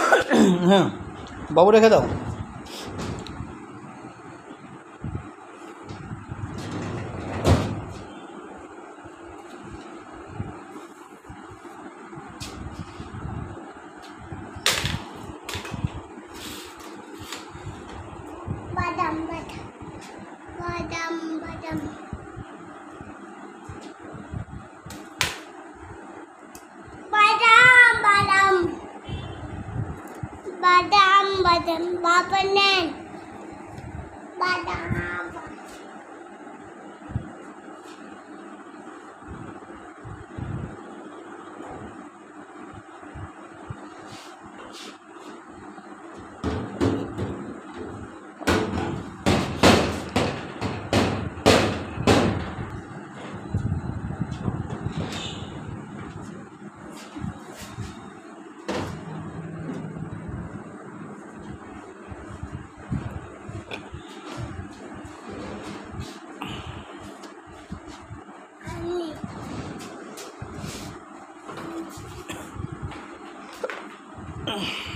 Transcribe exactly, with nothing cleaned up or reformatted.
হ্যাঁ বাবু রেখে দাও। বাদাম বাদাম বাদাম বাদাম বাদাম বাদাম বাদাম বাদাম বাবা নেন বাদাম Ugh.